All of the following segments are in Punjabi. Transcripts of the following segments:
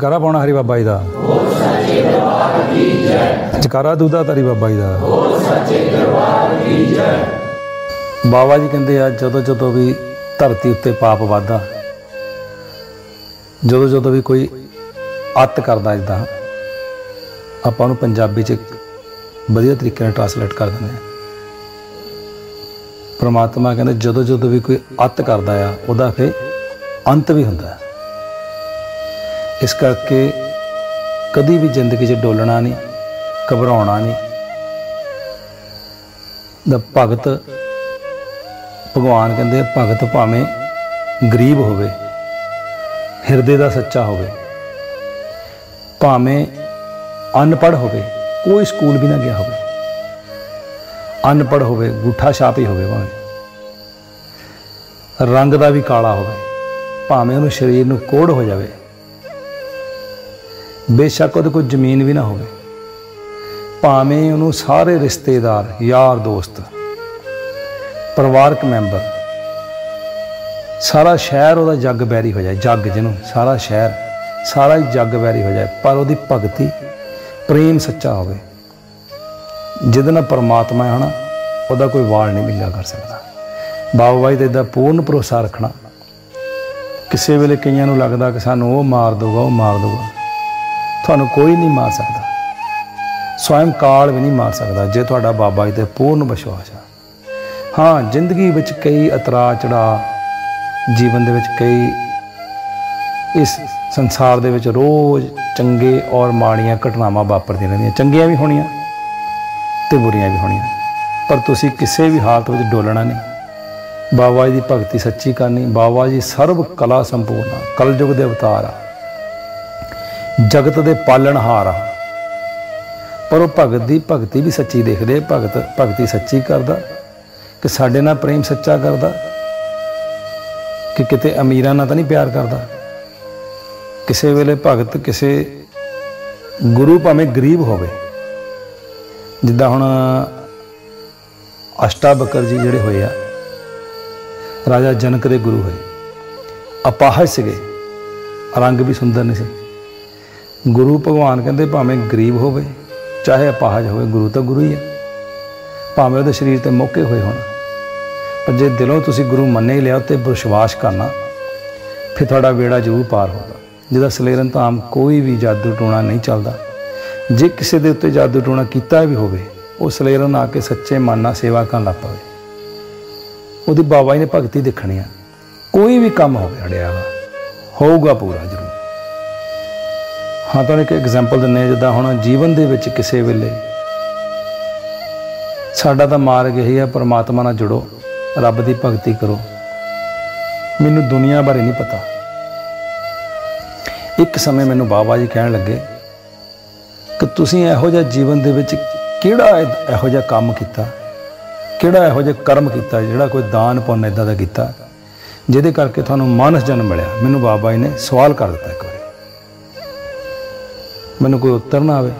जकारा पाउणा हरि बाबा जी दा, जकारा दूधा तारी बाबा जी दा। बाबा जी कहते आ जदों जदों भी धरती उत्ते पाप वाधा, जदों जदों भी कोई अत करदा, जिद्दां आपां नूं पंजाबी च वधिया तरीके नाल ट्रांसलेट कर दिंदे आ। परमात्मा कहते जदों जदों भी कोई अत करदा आ उहदा फिर अंत भी हुंदा। इस करके कदी भी जिंदगी च डोलना नहीं, घबराउणा नहीं। द भगत भगवान कहते भगत भावें गरीब होवे, हिरदे दा सच्चा होवे, भावें अनपढ़ होवे, कोई स्कूल भी ना गया होवे, अनपढ़ होवे, गुठा छाप ही होवे, भावें रंग दा भी काला होवे, भावें उहनूं शरीर नूं कोढ़ हो जावे, बेशक उहदे कोल जमीन भी ना होवे, भावें उहनूं सारे रिश्तेदार यार दोस्त परिवारक मैंबर सारा शहर उहदा जग बैरी हो जाए, जग जिन्हों सारा शहर सारा ही जग बैरी हो जाए, पर उहदी भगती प्रेम सच्चा होवे, जिहदे नाल परमात्मा है ना उहदा कोई वाल नहीं मिंगा कर सकता। बाबा जी दा पूर्ण भरोसा रखना। किसी वेले कईयां नूं लगदा कि सानूं वो मार दूगा, वो मार दूगा, तुहानूं कोई नहीं मार सकदा, स्वयं काल भी नहीं मार सकदा जे तुहाडा बाबा जी ते पूर्ण विश्वास है। हाँ, जिंदगी विच कई उतरा चढ़ा, जीवन दे विच कई इस संसार दे विच रोज़ चंगे और माड़ियां घटनावां वापरदियां रहिंदियां, चंगियां भी होणियां ते बुरियां भी होणियां, पर तुसीं किसी भी हालत विच डोलना नहीं। बाबा जी की भगती सच्ची करनी। बाबा जी सर्व कला संपूर्ण, कलयुग के अवतार आ, जगत के पालनहार आ, पर वो भगत की भगती भी सच्ची देखते। भगत भगती सच्ची करदा कि साडे नाल प्रेम सच्चा करदा कि किते अमीरां नाल तां नहीं प्यार करदा। किसी वेले भगत किसी गुरु भावें गरीब होवे, जिद्दां हुण अष्टावक्र जी जिहड़े होए आ, राजा जनक दे गुरु होए, अपाहज सीगे, रंग भी सुंदर नहीं सी। गुरु भगवान कहते भावें गरीब होवे चाहे अपाहज होवे, गुरु तो गुरु ही है, भावें उहदे शरीर ते मोके होए होण, पर जे दिलों तुसीं गुरु मन्ने लिया ते विश्वास करना, फिर तुहाडा बेड़ा जरूर पार होगा। जिहदा सलेरन धाम कोई भी जादू टूणा नहीं चलदा। जे किसी दे उत्ते जादू टूणा कीता भी होवे, वो सलेरन आके सच्चे मन नाल सेवा करन लग पवे, ਉਹਦੀ बाबा जी ने भगती देखनी है। कोई भी काम हो अड़िया होगा पूरा जरूर। हाँ, तो एक एग्जाम्पल दिंदे जिद्दां हुण जीवन दे विच किसी वेले साडा तां मार्ग यही है, परमात्मा नाल जुड़ो, रब दी भगती करो। मैनूं दुनिया बारे नहीं पता। एक समय मैनूं बाबा जी कहण लगे कि तुसीं इहो जिहा जीवन दे विच किहड़ा इहो जिहा काम कीता, किहड़ा इहो जिहा कर्म किया, जिहड़ा कोई दान पुण्य इदां दा कीता जिहदे करके तुहानूं मानस जन्म मिलिया। मैनूं बाबा जी ने सवाल कर दिता एक बार, मैनूं कोई उत्तर ना आवे।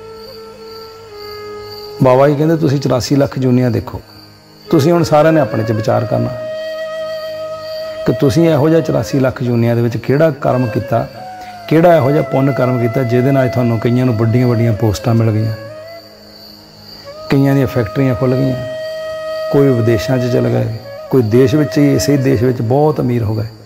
बाबा जी कहंदे तुसीं 84 लाख जूनियां देखो, तुसीं हुण सारिआं ने अपने च विचार करना कि तुसीं इहो जिहा 84 लाख जूनियां दे विच किहड़ा कर्म किया, किहड़ा इहो जिहा पुण्य कर्म किया जिहदे नाल तुहानूं कईयां नूं वड्डियां वड्डियां पोस्टां मिल गईयां, कईयां दीयां फैक्ट्रियां खुल गईयां, कोई विदेशों च चल गए, कोई देश विच ही इसे देश विच बहुत अमीर हो गए।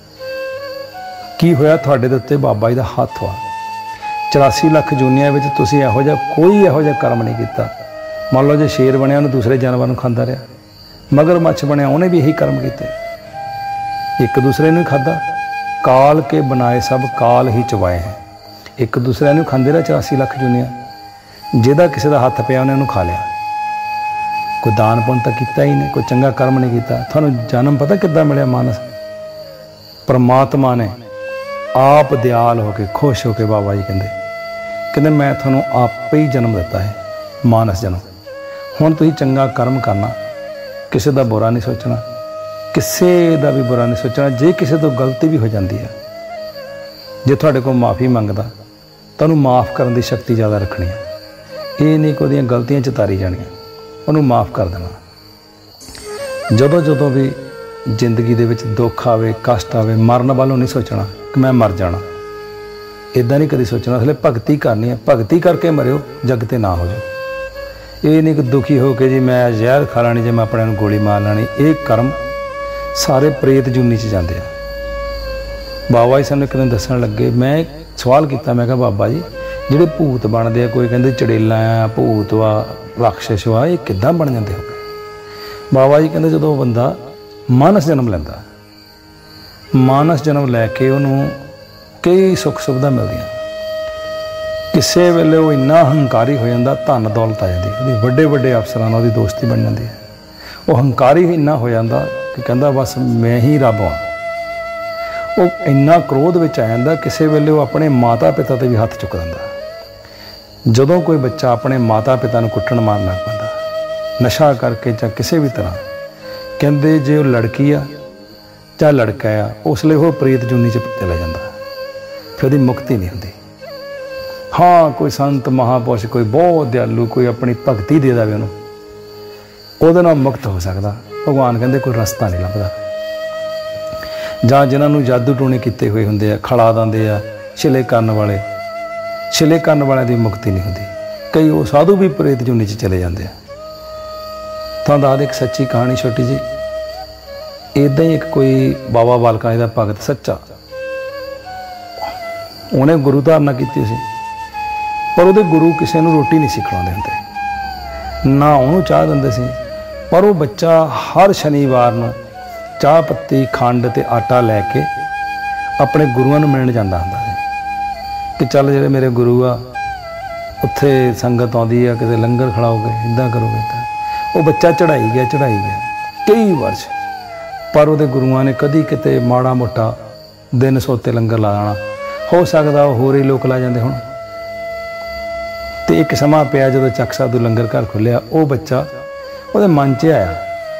की होया तुहाडे दे उत्ते बाबा जी दा हत्थ वा। 84 लाख जूनियां विच तुसीं इहो जिहा कोई इहो जिहा कर्म नहीं कीता। मान लो जे शेर बनिया उन्हें दूसरे जानवर खाता रहा, मगरमच्छ बनिया उन्हें भी यही कर्म किए, एक दूसरे ने खादा। काल के बनाए सब काल ही चवाए हैं, एक दूसरे ने खाते रहे 84 लाख जूनियां। जिहदा किसी का हत्थ पिया उन्हें खा लिया। कोई दान पुण्य तो किया ही नहीं, कोई चंगा कर्म नहीं किया। थानू जन्म पता किद्दां मिलिया मानस? परमात्मा ने आप दयाल होके खुश होके बाबा जी कहते मैं थानू आप ही जन्म दिता है, मानस जन्म। हुण तुसीं चंगा कर्म करना, किसी का बुरा नहीं सोचना, किसी का भी बुरा नहीं सोचना। जे किसी तो गलती भी हो जाती है, जे तुहाडे कोल माफ़ी मंगदा तां उहनूं माफ़ करन दी शक्ति ज़्यादा रखनी है। ये नहीं कि उहदियां गलतियां चितारी जाणियां, उहनूं माफ़ कर देना। जदों जदों भी जिंदगी दे विच दुख आवे, कष्ट आवे, मरन वालों नहीं सोचना कि मैं मर जाना। इदां नहीं कभी सोचना, इसलिए भगती करनी है। भगती करके मरियो, जग ते ना हो जाओ। ये नहीं कि दुखी हो के जी मैं जहर खा लैनी, जे मैं अपने नूं गोली मार लैनी। ये कर्म सारे प्रेत जूनी च जाते हैं। बाबा जी सानूं एक दिन दस्सण लगे, मैं सवाल किया, मैं कहा बाबा जी ਜਿਹੜੇ ਭੂਤ ਬਣਦੇ ਆ, ਕੋਈ ਕਹਿੰਦੇ ਚੜੇਲਾਂ ਆ, ਭੂਤ ਵਾ, ਰਾਖਸ਼ ਵਾ, ਇਹ ਕਿੱਦਾਂ ਬਣ ਜਾਂਦੇ ਹੋ? ਬਾਬਾ ਜੀ ਕਹਿੰਦੇ ਜਦੋਂ ਬੰਦਾ ਮਾਨਸ ਜਨਮ ਲੈਂਦਾ, ਮਾਨਸ ਜਨਮ ਲੈ ਕੇ ਉਹਨੂੰ ਕਈ ਸੁੱਖ ਸੁਵਿਧਾ ਮਿਲਦੀਆਂ। ਕਿਸੇ ਵੇਲੇ ਉਹ ਇੰਨਾ ਹੰਕਾਰੀ ਹੋ ਜਾਂਦਾ, ਧਨ ਦੌਲਤ ਆ ਜਾਂਦੀ, ਉਹਦੀ ਵੱਡੇ ਵੱਡੇ ਅਫਸਰਾਂ ਨਾਲ ਉਹਦੀ ਦੋਸਤੀ ਬਣ ਜਾਂਦੀ ਹੈ। ਉਹ ਹੰਕਾਰੀ ਇੰਨਾ ਹੋ ਜਾਂਦਾ ਕਿ ਕਹਿੰਦਾ ਬਸ ਮੈਂ ਹੀ ਰੱਬ ਹਾਂ। ਉਹ ਇੰਨਾ ਕ੍ਰੋਧ ਵਿੱਚ ਆ ਜਾਂਦਾ, ਕਿਸੇ ਵੇਲੇ ਉਹ ਆਪਣੇ ਮਾਤਾ ਪਿਤਾ 'ਤੇ ਵੀ ਹੱਥ ਚੁੱਕ ਦਿੰਦਾ। ਜਦੋਂ ਕੋਈ ਬੱਚਾ ਆਪਣੇ ਮਾਤਾ ਪਿਤਾ ਨੂੰ ਕੁੱਟਣ ਮਾਰਨ ਲੱਗ ਪੈਂਦਾ, ਨਸ਼ਾ ਕਰਕੇ ਜਾਂ ਕਿਸੇ ਵੀ ਤਰ੍ਹਾਂ, ਕਹਿੰਦੇ ਜੇ ਉਹ ਲੜਕੀ ਆ ਜਾਂ ਲੜਕਾ ਆ, ਉਸ ਲਈ ਉਹ ਪ੍ਰੀਤ ਜੂਨੀ 'ਚ ਚਲਾ ਜਾਂਦਾ, ਫਿਰ ਉਹਦੀ ਮੁਕਤੀ ਨਹੀਂ ਹੁੰਦੀ। ਹਾਂ, ਕੋਈ ਸੰਤ ਮਹਾਂਪੁਰਸ਼, ਕੋਈ ਬਹੁਤ ਦਿਆਲੂ, ਕੋਈ ਆਪਣੀ ਭਗਤੀ ਦੇ ਦੇਵੇ ਉਹਨੂੰ, ਉਹਦੇ ਨਾਲ ਮੁਕਤ ਹੋ ਸਕਦਾ। ਭਗਵਾਨ ਕਹਿੰਦੇ ਕੋਈ ਰਸਤਾ ਨਹੀਂ ਲੱਭਦਾ। ਜਾਂ ਜਿਨ੍ਹਾਂ ਨੂੰ ਜਾਦੂ ਟੂਣੇ ਕੀਤੇ ਹੋਏ ਹੁੰਦੇ ਆ, ਖੜਾ ਦਿੰਦੇ ਆ, ਛਿਲੇ ਕਰਨ ਵਾਲੇ, ਛਿਲੇ ਕਰਨ ਵਾਲਿਆਂ ਦੀ ਮੁਕਤੀ ਨਹੀਂ ਹੁੰਦੀ। ਕਈ ਉਹ ਸਾਧੂ ਵੀ ਪ੍ਰੇਤ ਜੂਨੀ 'ਚ ਚਲੇ ਜਾਂਦੇ ਆ। ਤੁਹਾਨੂੰ ਦੱਸਦੇ ਇੱਕ ਸੱਚੀ ਕਹਾਣੀ ਛੋਟੀ ਜੀ। ਇੱਦਾਂ ਹੀ ਇੱਕ ਕੋਈ ਬਾਬਾ ਬਾਲਕਾ ਜੀ ਦਾ ਭਗਤ ਸੱਚਾ, ਉਹਨੇ ਗੁਰੂ ਧਾਰਨਾ ਕੀਤੀ ਸੀ, ਪਰ ਉਹਦੇ ਗੁਰੂ ਕਿਸੇ ਨੂੰ ਰੋਟੀ ਨਹੀਂ ਸੀ ਖਿਲਾਉਂਦੇ ਹੁੰਦੇ, ਨਾ ਉਹਨੂੰ ਚਾਹ ਦਿੰਦੇ ਸੀ। ਪਰ ਉਹ ਬੱਚਾ ਹਰ ਸ਼ਨੀਵਾਰ ਨੂੰ ਚਾਹ ਪੱਤੀ, ਖੰਡ ਅਤੇ ਆਟਾ ਲੈ ਕੇ ਆਪਣੇ ਗੁਰੂਆਂ ਨੂੰ ਮਿਲਣ ਜਾਂਦਾ ਹੁੰਦਾ ਸੀ ਕਿ ਚੱਲ ਜਿਹੜੇ ਮੇਰੇ ਗੁਰੂ ਆ, ਉੱਥੇ ਸੰਗਤ ਆਉਂਦੀ ਆ, ਕਿਤੇ ਲੰਗਰ ਖਿਲਾਓਗੇ, ਇੱਦਾਂ ਕਰੋਗੇ ਤਾਂ। ਉਹ ਬੱਚਾ ਚੜ੍ਹਾਈ ਗਿਆ ਕਈ ਵਰਸ਼, ਪਰ ਉਹਦੇ ਗੁਰੂਆਂ ਨੇ ਕਦੀ ਕਿਤੇ ਮਾੜਾ ਮੋਟਾ ਦਿਨ ਸੋਤੇ ਲੰਗਰ ਲਾ ਜਾਣਾ। ਹੋ ਸਕਦਾ ਉਹ ਹੋਰ ਹੀ ਲੋਕ ਲਾ ਜਾਂਦੇ ਹੁਣ। ਅਤੇ ਇੱਕ ਸਮਾਂ ਪਿਆ ਜਦੋਂ ਚੱਕ ਸਾਧੂ ਲੰਗਰ ਘਰ ਖੁੱਲ੍ਹਿਆ, ਉਹ ਬੱਚਾ ਉਹਦੇ ਮਨ 'ਚ ਆਇਆ,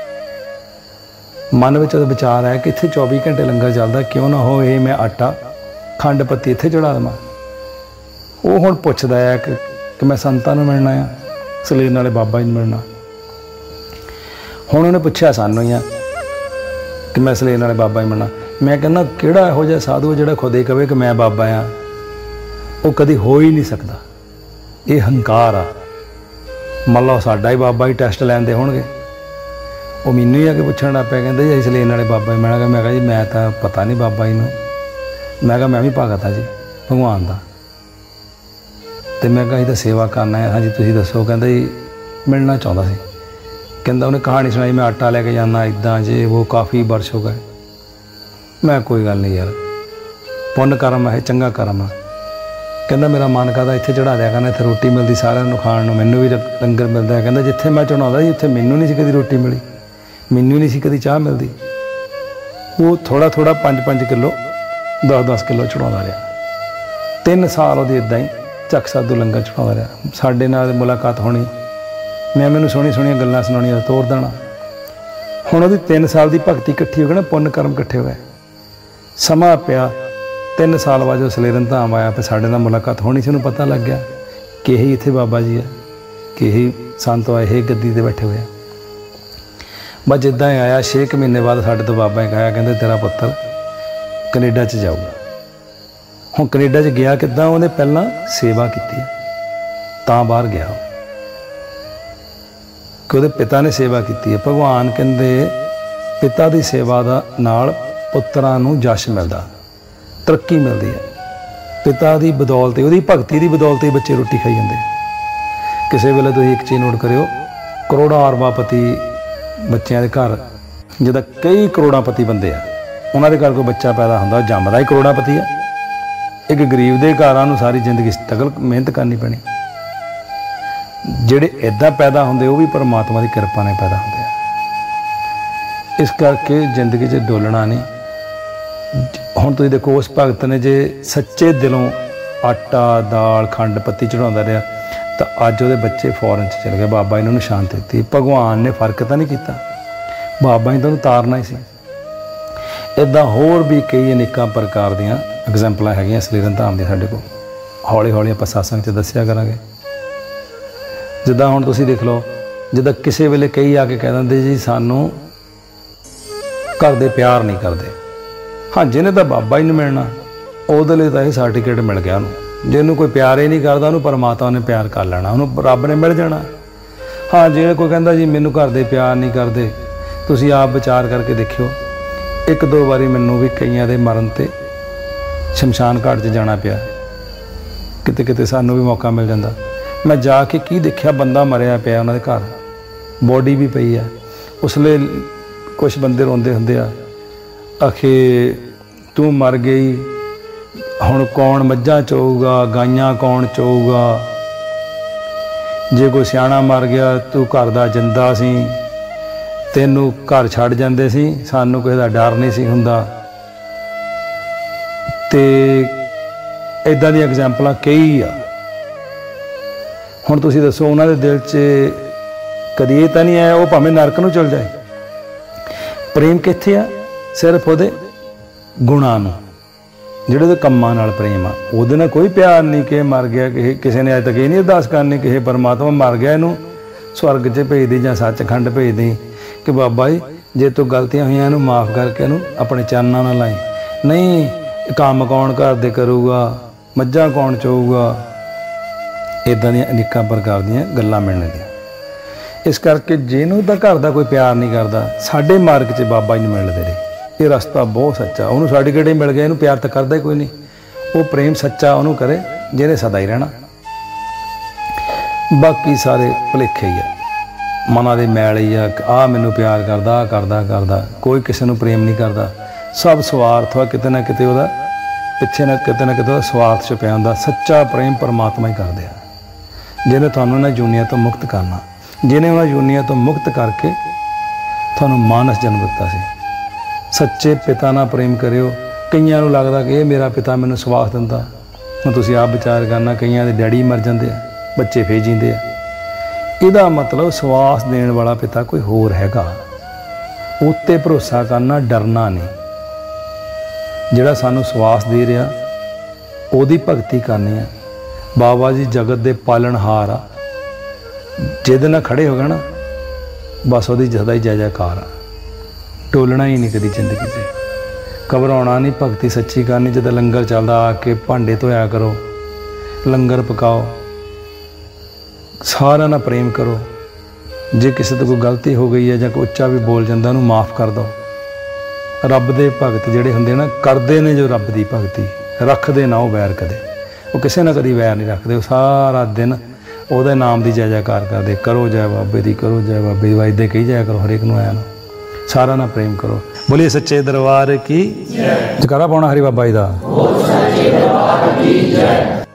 ਮਨ ਵਿੱਚ ਉਹਦਾ ਵਿਚਾਰ ਆਇਆ ਕਿ ਇੱਥੇ 24 ਘੰਟੇ ਲੰਗਰ ਚੱਲਦਾ, ਕਿਉਂ ਨਾ ਹੋ ਇਹ ਮੈਂ ਆਟਾ ਖੰਡ ਪੱਤੀ ਇੱਥੇ ਚੜ੍ਹਾ ਦੇਵਾਂ। ਉਹ ਹੁਣ ਪੁੱਛਦਾ ਆ ਕਿ ਮੈਂ ਸੰਤਾਂ ਨੂੰ ਮਿਲਣਾ ਆ, ਸਲੀਨ ਵਾਲੇ ਬਾਬਾ ਜੀ ਨੂੰ ਮਿਲਣਾ। ਹੁਣ ਉਹਨੇ ਪੁੱਛਿਆ ਸਾਨੂੰ ਹੀ ਆ ਕਿ ਮੈਂ ਸਲੀਨ ਵਾਲੇ ਬਾਬਾ ਜੀ ਮਿਲਣਾ। ਮੈਂ ਕਹਿੰਦਾ ਕਿਹੜਾ ਇਹੋ ਜਿਹਾ ਸਾਧੂ ਜਿਹੜਾ ਖੁਦ ਹੀ ਕਵੇ ਕਿ ਮੈਂ ਬਾਬਾ ਆ? ਉਹ ਕਦੀ ਹੋ ਹੀ ਨਹੀਂ ਸਕਦਾ। ਇਹ ਹੰਕਾਰ ਆ। ਮੰਨ ਲਓ ਸਾਡਾ ਹੀ ਬਾਬਾ ਹੀ ਟੈਸਟ ਲੈਂਦੇ ਹੋਣਗੇ, ਉਹ ਮੈਨੂੰ ਹੀ ਆ ਕੇ ਪੁੱਛਣ ਲੱਗ ਪਿਆ, ਕਹਿੰਦੇ ਜੀ ਸਲੀਨ ਵਾਲੇ ਬਾਬਾ ਜੀ ਮਿਲਾਂਗਾ। ਮੈਂ ਕਿਹਾ ਜੀ ਮੈਂ ਤਾਂ ਪਤਾ ਨਹੀਂ ਬਾਬਾ ਜੀ ਨੂੰ। ਮੈਂ ਕਿਹਾ ਮੈਂ ਵੀ ਭਗਤ ਹਾਂ ਜੀ ਭਗਵਾਨ ਦਾ, ਅਤੇ ਮੈਂ ਕਿਹਾ ਅਸੀਂ ਤਾਂ ਸੇਵਾ ਕਰਨਾ ਹੈ। ਹਾਂਜੀ ਤੁਸੀਂ ਦੱਸੋ। ਕਹਿੰਦਾ ਜੀ ਮਿਲਣਾ ਚਾਹੁੰਦਾ ਸੀ। ਕਹਿੰਦਾ ਉਹਨੇ ਕਹਾਣੀ ਸੁਣਾਈ, ਮੈਂ ਆਟਾ ਲੈ ਕੇ ਜਾਂਦਾ, ਇੱਦਾਂ ਜੇ ਉਹ ਕਾਫੀ ਵਰਸ਼ ਹੋ ਗਏ। ਮੈਂ ਕੋਈ ਗੱਲ ਨਹੀਂ ਯਾਰ, ਪੁੰਨ ਕਰਮ ਹੈ, ਚੰਗਾ ਕਰਮ ਆ। ਕਹਿੰਦਾ ਮੇਰਾ ਮਨ ਕਰਦਾ ਇੱਥੇ ਚੜ੍ਹਾ ਦਿਆ ਕਰਨਾ, ਇੱਥੇ ਰੋਟੀ ਮਿਲਦੀ ਸਾਰਿਆਂ ਨੂੰ ਖਾਣ ਨੂੰ, ਮੈਨੂੰ ਵੀ ਲੰਗਰ ਮਿਲਦਾ। ਕਹਿੰਦਾ ਜਿੱਥੇ ਮੈਂ ਚੜ੍ਹਾਉਂਦਾ ਜੀ ਉੱਥੇ ਮੈਨੂੰ ਨਹੀਂ ਸੀ ਕਦੀ ਰੋਟੀ ਮਿਲੀ, ਮੈਨੂੰ ਨਹੀਂ ਸੀ ਕਦੀ ਚਾਹ ਮਿਲਦੀ। ਉਹ ਥੋੜ੍ਹਾ 5-5 ਕਿੱਲੋ 10-10 ਕਿੱਲੋ ਚੜ੍ਹਾਉਂਦਾ ਰਿਹਾ। 3 ਸਾਲ ਉਹਦੀ ਇੱਦਾਂ ਹੀ ਚੱਕ ਸਾਧੂ ਲੰਗਰ ਚੜ੍ਹਾਉਂਦਾ ਰਿਹਾ। ਸਾਡੇ ਨਾਲ ਮੁਲਾਕਾਤ ਹੋਣੀ, ਮੈਂ ਮੈਨੂੰ ਸੋਹਣੀਆਂ ਗੱਲਾਂ ਸੁਣਾਉਣੀਆਂ, ਤੋਰ ਦੇਣਾ। ਹੁਣ ਉਹਦੀ 3 ਸਾਲ ਦੀ ਭਗਤੀ ਇਕੱਠੀ ਹੋ ਗਈ ਨਾ, ਪੁੰਨ ਕਰਮ ਇਕੱਠੇ ਹੋ ਗਏ। ਸਮਾਂ ਪਿਆ, 3 ਸਾਲ ਬਾਅਦ ਜਦੋਂ ਸਲੇਰਨ ਧਾਮ ਆਇਆ ਫਿਰ ਸਾਡੇ ਨਾਲ ਮੁਲਾਕਾਤ ਹੋਣੀ ਸੀ। ਉਹਨੂੰ ਪਤਾ ਲੱਗ ਗਿਆ ਕਿ ਇਹੀ ਇੱਥੇ ਬਾਬਾ ਜੀ ਆ, ਕਿ ਇਹੀ ਸੰਤ ਆ, ਇਹ ਗੱਦੀ 'ਤੇ ਬੈਠੇ ਹੋਏ ਆ। ਬਸ ਜਿੱਦਾਂ ਹੀ ਆਇਆ, 6 ਮਹੀਨੇ ਬਾਅਦ ਸਾਡੇ ਤੋਂ ਬਾਬਾ ਜੀ ਕਹਾਇਆ, ਕਹਿੰਦੇ ਤੇਰਾ ਪੁੱਤਰ ਕੈਨੇਡਾ 'ਚ ਜਾਊਗਾ। ਹੁਣ ਕੈਨੇਡਾ 'ਚ ਗਿਆ ਕਿੱਦਾਂ? ਉਹਨੇ ਪਹਿਲਾਂ ਸੇਵਾ ਕੀਤੀ ਤਾਂ ਬਾਹਰ ਗਿਆ, ਕਿ ਉਹਦੇ ਪਿਤਾ ਨੇ ਸੇਵਾ ਕੀਤੀ ਹੈ। ਭਗਵਾਨ ਕਹਿੰਦੇ ਪਿਤਾ ਦੀ ਸੇਵਾ ਦਾ ਨਾਲ ਪੁੱਤਰਾਂ ਨੂੰ ਜਸ਼ ਮਿਲਦਾ, ਤਰੱਕੀ ਮਿਲਦੀ ਹੈ। ਪਿਤਾ ਦੀ ਬਦੌਲਤ, ਉਹਦੀ ਭਗਤੀ ਦੀ ਬਦੌਲਤ ਹੀ ਬੱਚੇ ਰੋਟੀ ਖਾਈ ਜਾਂਦੇ। ਕਿਸੇ ਵੇਲੇ ਤੁਸੀਂ ਇੱਕ ਚੀਜ਼ ਨੋਟ ਕਰਿਓ, ਕਰੋੜਾਂ ਅਰਬਾਪਤੀ ਬੱਚਿਆਂ ਦੇ ਘਰ, ਜਿੱਦਾਂ ਕਈ ਕਰੋੜਾਂਪਤੀ ਬੰਦੇ ਆ, ਉਹਨਾਂ ਦੇ ਘਰ ਕੋਈ ਬੱਚਾ ਪੈਦਾ ਹੁੰਦਾ, ਜੰਮਦਾ ਹੀ ਕਰੋੜਾਂਪਤੀ ਆ। ਇੱਕ ਗਰੀਬ ਦੇ ਘਰਾਂ ਨੂੰ ਸਾਰੀ ਜ਼ਿੰਦਗੀ ਸਟਰਗਲ, ਮਿਹਨਤ ਕਰਨੀ ਪੈਣੀ। ਜਿਹੜੇ ਇੱਦਾਂ ਪੈਦਾ ਹੁੰਦੇ ਉਹ ਵੀ ਪਰਮਾਤਮਾ ਦੀ ਕਿਰਪਾ ਨਾਲ ਪੈਦਾ ਹੁੰਦੇ ਆ। ਇਸ ਕਰਕੇ ਜ਼ਿੰਦਗੀ 'ਚ ਡੋਲਣਾ ਨਹੀਂ। ਹੁਣ ਤੁਸੀਂ ਦੇਖੋ, ਉਸ ਭਗਤ ਨੇ ਜੇ ਸੱਚੇ ਦਿਲੋਂ ਆਟਾ, ਦਾਲ, ਖੰਡ ਪੱਤੀ ਚੜ੍ਹਾਉਂਦਾ ਰਿਹਾ ਤਾਂ ਅੱਜ ਉਹਦੇ ਬੱਚੇ ਫੋਰਨ 'ਚ ਚਲੇ ਗਏ। ਬਾਬਾ ਇਹਨਾਂ ਨੂੰ ਸ਼ਾਂਤੀ ਦਿੱਤੀ। ਭਗਵਾਨ ਨੇ ਫਰਕ ਤਾਂ ਨਹੀਂ ਕੀਤਾ, ਬਾਬਾ ਜੀ ਤਾਂ ਉਹਨੂੰ ਤਾਰਨਾ ਹੀ ਸੀ। ਇੱਦਾਂ ਹੋਰ ਵੀ ਕਈ ਅਨੇਕਾਂ ਪ੍ਰਕਾਰ ਦੀਆਂ ਐਗਜ਼ੈਂਪਲਾਂ ਹੈਗੀਆਂ ਸਲੀਰਨ ਧਾਮ ਦੀਆਂ ਸਾਡੇ ਕੋਲ। ਹੌਲੀ ਹੌਲੀ ਆਪਾਂ ਸਤਸੰਗ 'ਚ ਦੱਸਿਆ ਕਰਾਂਗੇ। ਜਿੱਦਾਂ ਹੁਣ ਤੁਸੀਂ ਦੇਖ ਲਓ, ਜਿੱਦਾਂ ਕਿਸੇ ਵੇਲੇ ਕਈ ਆ ਕੇ ਕਹਿ ਦਿੰਦੇ ਜੀ ਸਾਨੂੰ ਘਰ ਦੇ ਪਿਆਰ ਨਹੀਂ ਕਰਦੇ। ਹਾਂ, ਜਿਹਨੇ ਤਾਂ ਬਾਬਾ ਜੀ ਨੂੰ ਮਿਲਣਾ ਉਹਦੇ ਲਈ ਤਾਂ ਇਹ ਸਰਟੀਫਿਕੇਟ ਮਿਲ ਗਿਆ ਉਹਨੂੰ। ਜਿਹਨੂੰ ਕੋਈ ਪਿਆਰ ਹੀ ਨਹੀਂ ਕਰਦਾ ਉਹਨੂੰ ਪਰਮਾਤਮਾ ਨੇ ਪਿਆਰ ਕਰ ਲੈਣਾ, ਉਹਨੂੰ ਰੱਬ ਨੇ ਮਿਲ ਜਾਣਾ। ਹਾਂ, ਜੇ ਕੋਈ ਕਹਿੰਦਾ ਜੀ ਮੈਨੂੰ ਘਰ ਦੇ ਪਿਆਰ ਨਹੀਂ ਕਰਦੇ, ਤੁਸੀਂ ਆਪ ਵਿਚਾਰ ਕਰਕੇ ਦੇਖਿਓ। ਇੱਕ ਦੋ ਵਾਰੀ ਮੈਨੂੰ ਵੀ ਕਈਆਂ ਦੇ ਮਰਨ ਤੇ ਸ਼ਮਸ਼ਾਨ ਘਾਟ 'ਚ ਜਾਣਾ ਪਿਆ। ਕਿਤੇ ਕਿਤੇ ਸਾਨੂੰ ਵੀ ਮੌਕਾ ਮਿਲ ਜਾਂਦਾ। ਮੈਂ ਜਾ ਕੇ ਕੀ ਦੇਖਿਆ, ਬੰਦਾ ਮਰਿਆ ਪਿਆ ਉਹਨਾਂ ਦੇ ਘਰ, ਬੋਡੀ ਵੀ ਪਈ ਆ। ਉਸ ਲਈ ਕੁਛ ਬੰਦੇ ਰੋਂਦੇ ਹੁੰਦੇ ਆ, ਆਖੇ ਤੂੰ ਮਰ ਗਈ, ਹੁਣ ਕੌਣ ਮੱਝਾਂ ਚੋਊਗਾ, ਗਾਈਆਂ ਕੌਣ ਚੋਊਗਾ। ਜੇ ਕੋਈ ਸਿਆਣਾ ਮਰ ਗਿਆ, ਤੂੰ ਘਰ ਦਾ ਜਿੰਦਾ ਸੀ, ਤੈਨੂੰ ਘਰ ਛੱਡ ਜਾਂਦੇ ਸੀ, ਸਾਨੂੰ ਕਿਸੇ ਦਾ ਡਰ ਨਹੀਂ ਸੀ ਹੁੰਦਾ। ਤੇ ਇੱਦਾਂ ਦੀਆਂ ਐਗਜ਼ਾਮਪਲਾਂ ਕਈ ਆ। ਹੁਣ ਤੁਸੀਂ ਦੱਸੋ, ਉਹਨਾਂ ਦੇ ਦਿਲ 'ਚ ਕਦੀ ਇਹ ਤਾਂ ਨਹੀਂ ਆਇਆ ਉਹ ਭਾਵੇਂ ਨਰਕ ਨੂੰ ਚਲ ਜਾਏ। ਪ੍ਰੇਮ ਕਿੱਥੇ ਆ? ਸਿਰਫ ਉਹਦੇ ਗੁਣਾਂ ਨੂੰ, ਜਿਹੜੇ ਉਹਦੇ ਕੰਮਾਂ ਨਾਲ ਪ੍ਰੇਮ ਆ। ਉਹਦੇ ਨਾਲ ਕੋਈ ਪਿਆਰ ਨਹੀਂ ਕਿ ਮਰ ਗਿਆ। ਕਿਸੇ ਨੇ ਅੱਜ ਤੱਕ ਇਹ ਨਹੀਂ ਅਰਦਾਸ ਕਰਨੀ ਕਿ ਪਰਮਾਤਮਾ ਮਰ ਗਿਆ, ਇਹਨੂੰ ਸਵਰਗ 'ਚ ਭੇਜ ਦੇ ਜਾਂ ਸੱਚਖੰਡ ਭੇਜ ਦੇ, ਕਿ ਬਾਬਾ ਜੀ ਜੇ ਤੂੰ ਗਲਤੀਆਂ ਹੋਈਆਂ ਇਹਨੂੰ ਮਾफ़ ਕਰਕੇ ਇਹਨੂੰ ਆਪਣੇ ਚਰਨਾਂ ਨਾਲ ਲਾਈ। ਨਹੀਂ, ਕੰਮ ਕੌਣ ਘਰ ਦੇ ਕਰੂਗਾ, ਮੱਝਾਂ ਕੌਣ ਚੋਊਗਾ। ਇੱਦਾਂ ਦੀਆਂ ਅਨੇਕਾਂ ਪ੍ਰਕਾਰ ਦੀਆਂ ਗੱਲਾਂ ਮਿਲਣਗੀਆਂ। ਇਸ ਕਰਕੇ ਜਿਹਨੂੰ ਤਾਂ ਘਰ ਦਾ ਕੋਈ ਪਿਆਰ ਨਹੀਂ ਕਰਦਾ, ਸਾਡੇ ਮਾਰਗ 'ਚ ਬਾਬਾ ਜੀ ਨੂੰ ਮਿਲਦੇ ਰਹੇ। ਇਹ ਰਸਤਾ ਬਹੁਤ ਸੱਚਾ। ਉਹਨੂੰ ਸਰਟੀਫਿਕੇਟ ਹੀ ਮਿਲ ਗਿਆ, ਇਹਨੂੰ ਪਿਆਰ ਤਾਂ ਕਰਦਾ ਹੀ ਕੋਈ ਨਹੀਂ। ਉਹ ਪ੍ਰੇਮ ਸੱਚਾ ਉਹਨੂੰ ਕਰੇ ਜਿਹਨੇ ਸਦਾ ਹੀ ਰਹਿਣਾ। ਬਾਕੀ ਸਾਰੇ ਭੁਲੇਖੇ ਹੀ ਆ, ਮਨਾਂ ਦੇ ਮੈਲ ਹੀ ਆ। ਆਹ ਮੈਨੂੰ ਪਿਆਰ ਕਰਦਾ, ਕਰਦਾ ਕੋਈ ਕਿਸੇ ਨੂੰ ਪ੍ਰੇਮ ਨਹੀਂ ਕਰਦਾ। ਸਭ ਸਵਾਰਥ ਆ, ਕਿਤੇ ਨਾ ਕਿਤੇ ਉਹਦਾ ਪਿੱਛੇ ਨਾ ਕਿਤੇ ਉਹਦਾ ਸਵਾਰਥ ਛੁਪਿਆ ਹੁੰਦਾ। ਸੱਚਾ ਪ੍ਰੇਮ ਪਰਮਾਤਮਾ ਹੀ ਕਰਦੇ ਆ, ਜਿਹਨੇ ਤੁਹਾਨੂੰ ਇਹਨਾਂ ਜੂਨੀਆਂ ਤੋਂ ਮੁਕਤ ਕਰਨਾ, ਜਿਹਨੇ ਉਹਨਾਂ ਜੂਨੀਆਂ ਤੋਂ ਮੁਕਤ ਕਰਕੇ ਤੁਹਾਨੂੰ ਮਾਨਸ ਜਨਮ ਦਿੱਤਾ ਸੀ। ਸੱਚੇ ਪਿਤਾ ਨਾਲ ਪ੍ਰੇਮ ਕਰਿਓ। ਕਈਆਂ ਨੂੰ ਲੱਗਦਾ ਕਿ ਇਹ ਮੇਰਾ ਪਿਤਾ ਮੈਨੂੰ ਸਵਾਸ ਦਿੰਦਾ। ਹੁਣ ਤੁਸੀਂ ਆਪ ਵਿਚਾਰ ਕਰਨਾ, ਕਈਆਂ ਦੇ ਡੈਡੀ ਮਰ ਜਾਂਦੇ ਆ, ਬੱਚੇ ਫੇਰ ਜੀਂਦੇ ਆ। ਇਹਦਾ ਮਤਲਬ ਸਵਾਸ ਦੇਣ ਵਾਲਾ ਪਿਤਾ ਕੋਈ ਹੋਰ ਹੈਗਾ। ਉੱਤੇ ਭਰੋਸਾ ਕਰਨਾ, ਡਰਨਾ ਨਹੀਂ। ਜਿਹੜਾ ਸਾਨੂੰ ਸਵਾਸ ਦੇ ਰਿਹਾ ਉਹਦੀ ਭਗਤੀ ਕਰਨੀ ਆ। ਬਾਬਾ ਜੀ ਜਗਤ ਦੇ ਪਾਲਣਹਾਰ ਆ। ਜਿਹਦੇ ਨਾਲ ਖੜੇ ਹੋ ਗਏ ਨਾ, ਬਸ ਉਹਦੀ ਸਦਾ ਹੀ ਜੈ ਜੈਕਾਰ ਆ। ਟੋਲਣਾ ਹੀ ਨਹੀਂ ਕਦੀ ਜ਼ਿੰਦਗੀ 'ਚ, ਘਬਰਾਉਣਾ ਨਹੀਂ। ਭਗਤੀ ਸੱਚੀ ਕਰਨੀ। ਜਦੋਂ ਲੰਗਰ ਚੱਲਦਾ ਆ ਕੇ ਭਾਂਡੇ ਧੋਇਆ ਕਰੋ, ਲੰਗਰ ਪਕਾਓ, ਸਾਰਿਆਂ ਨਾਲ ਪ੍ਰੇਮ ਕਰੋ। ਜੇ ਕਿਸੇ ਤੋਂ ਕੋਈ ਗਲਤੀ ਹੋ ਗਈ ਹੈ ਜਾਂ ਕੋਈ ਉੱਚਾ ਵੀ ਬੋਲ ਜਾਂਦਾ, ਉਹਨੂੰ ਮਾफ़ ਕਰ ਦਿਓ। ਰੱਬ ਦੇ ਭਗਤ ਜਿਹੜੇ ਹੁੰਦੇ ਨਾ, ਕਰਦੇ ਨੇ ਜੋ ਰੱਬ ਦੀ ਭਗਤੀ, ਰੱਖਦੇ ਨਾ ਉਹ ਵੈਰ ਕਦੇ। ਉਹ ਕਿਸੇ ਨਾਲ ਕਦੀ ਵੈਰ ਨਹੀਂ ਰੱਖਦੇ। ਉਹ ਸਾਰਾ ਦਿਨ ਉਹਦੇ ਨਾਮ ਦੀ ਜੈ ਜੈਕਾਰ ਕਰਦੇ। ਕਰੋ ਜੈ ਬਾਬੇ ਦੀ, ਕਰੋ ਜੈ ਬਾਬੇ ਦੀ, ਵਾਜਦੇ ਕਹੀ ਜਾਇਆ ਕਰੋ ਹਰੇਕ ਨੂੰ। ਆਇਆ ਨੂੰ ਸਾਰਿਆਂ ਨਾਲ ਪ੍ਰੇਮ ਕਰੋ। ਬੋਲੀਏ ਸੱਚੇ ਦਰਬਾਰ ਕੀ ਜੈ। ਜੈਕਾਰਾ ਪਾਉਣਾ ਹਰੀ ਬਾਬਾ ਜੀ ਦਾ।